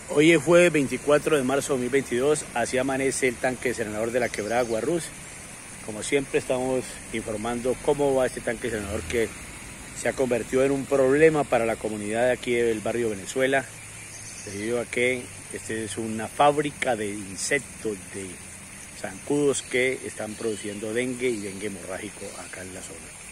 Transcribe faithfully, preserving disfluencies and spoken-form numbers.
Hoy es jueves veinticuatro de marzo de dos mil veintidós, así amanece el tanque desalinador de la quebrada Guarrús. Como siempre estamos informando cómo va este tanque desalinador que se ha convertido en un problema para la comunidad de aquí del barrio Venezuela, debido a que este es una fábrica de insectos, de zancudos que están produciendo dengue y dengue hemorrágico acá en la zona.